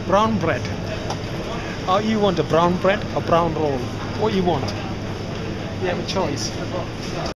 Brown bread. You want a brown bread or brown roll? What you want? You have a choice.